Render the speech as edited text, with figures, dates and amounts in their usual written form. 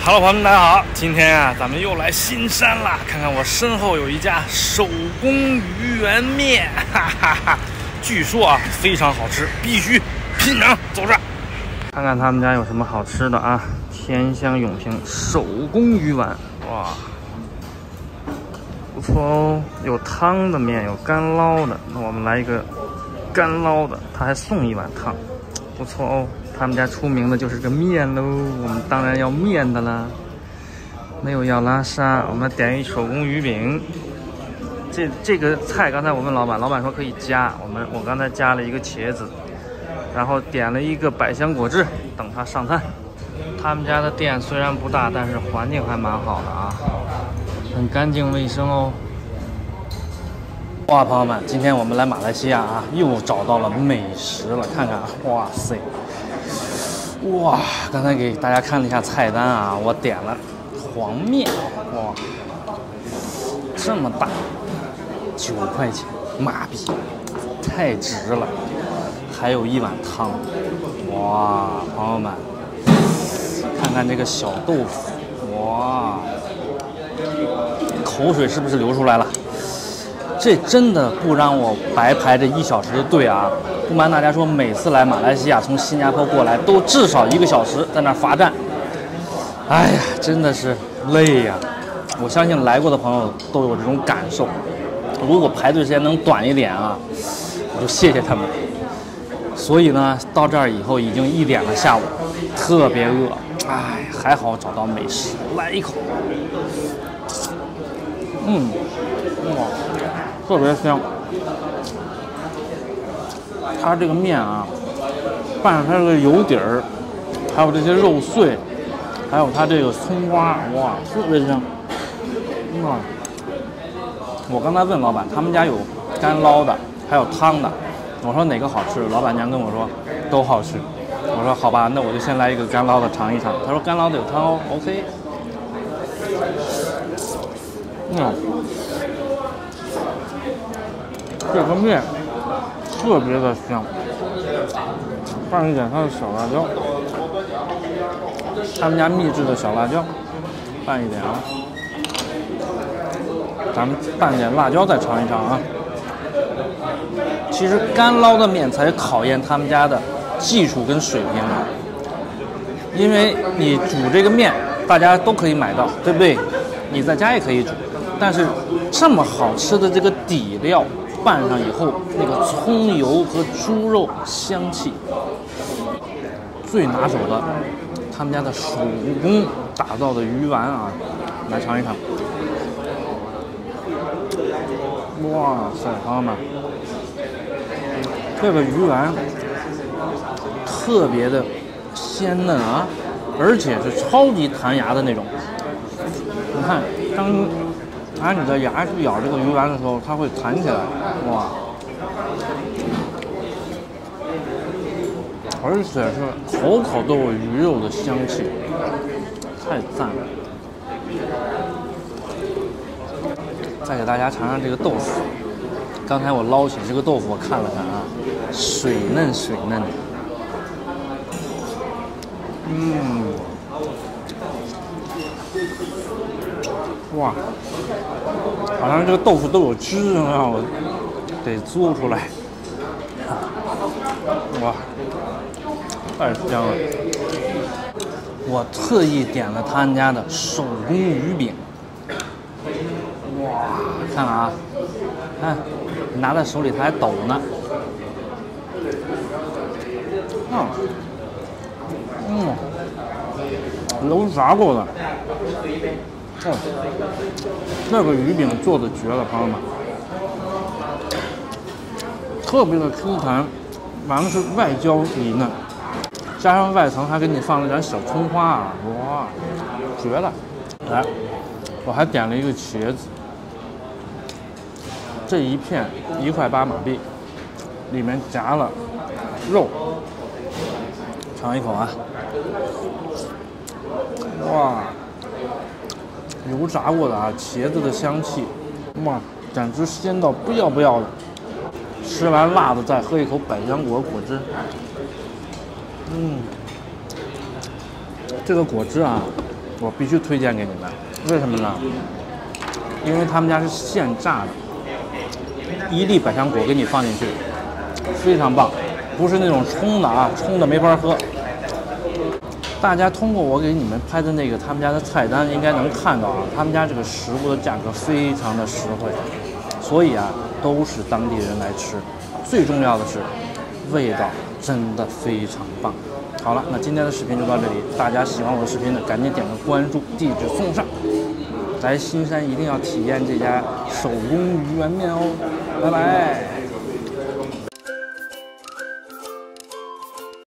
Hello， 朋友们，大家好！今天啊，咱们又来新山了。看看我身后有一家手工鱼圆面，哈哈哈！据说啊非常好吃，必须品尝。走着，看看他们家有什么好吃的啊！甜香永平手工鱼丸，哇，不错哦。有汤的面，有干捞的。那我们来一个干捞的，他还送一碗汤，不错哦。他们家出名的就是这个面喽，我们当然要面的啦。没有要拉沙，我们点一手工鱼饼。这个菜刚才我问老板，老板说可以加，我刚才加了一个茄子，然后点了一个百香果汁，等他上餐。他们家的店虽然不大，但是环境还蛮好的啊，很干净卫生哦。哇，朋友们，今天我们来马来西亚啊，又找到了美食了，看看，哇塞！哇，刚才给大家看了一下菜单啊，我点了黄面，哇，这么大，9块钱，马币，太值了。还有一碗汤，哇，朋友们，看看这个小豆腐，哇，口水是不是流出来了？这真的不让我白排这1小时的队啊！不瞒大家说，每次来马来西亚从新加坡过来，都至少1个小时在那儿罚站。哎呀，真的是累呀！我相信来过的朋友都有这种感受。如果排队时间能短一点啊，我就谢谢他们。所以呢，到这儿以后已经1点了，下午特别饿。哎，还好找到美食，来一口。哇，特别香。它这个面啊，拌上它这个油底儿，还有这些肉碎，还有它这个葱花，哇，特别香。我刚才问老板，他们家有干捞的，还有汤的。我说哪个好吃？老板娘跟我说都好吃。我说好吧，那我就先来一个干捞的尝一尝。他说干捞的有汤哦 ，OK。这个面特别的香，放一点它的小辣椒，他们家秘制的小辣椒，拌一点啊，咱们拌点辣椒再尝一尝啊。其实干捞的面才考验他们家的技术跟水平啊，因为你煮这个面大家都可以买到，对不对？你在家也可以煮，但是这么好吃的这个底料拌上以后，那个葱油和猪肉香气，最拿手的他们家的手工打造的鱼丸啊，来尝一尝。哇塞，朋友们，这个鱼丸特别的鲜嫩啊，而且是超级弹牙的那种。你看，当拿你的牙去咬这个鱼丸的时候，它会弹起来，哇！而且是口口都有鱼肉的香气，太赞了！再给大家尝尝这个豆腐。刚才我捞起这个豆腐，我看了看啊，水嫩水嫩的。哇，好像这个豆腐都有汁啊，我得嘬出来。哇，太香了！我特意点了他们家的手工鱼饼。哇，看啊，看，拿在手里它还抖呢。油炸过的。那个鱼饼做的绝了，朋友们，特别的 Q 弹，完了是外焦里嫩，加上外层还给你放了点小葱花啊，哇，绝了！来，我还点了一个茄子，这一片1块8马币，里面夹了肉，尝一口啊，哇！油炸过的啊，茄子的香气，哇，简直鲜到不要不要的。吃完辣的，再喝一口百香果果汁。这个果汁啊， 我必须推荐给你们。为什么呢？因为他们家是现炸的，一粒百香果给你放进去，非常棒，不是那种冲的啊，冲的没法喝。大家通过我给你们拍的那个他们家的菜单，应该能看到啊，他们家这个食物的价格非常的实惠，所以啊，都是当地人来吃。最重要的是，味道真的非常棒。好了，那今天的视频就到这里，大家喜欢我的视频的，赶紧点个关注，地址送上。来新山一定要体验这家手工鱼丸面哦，拜拜。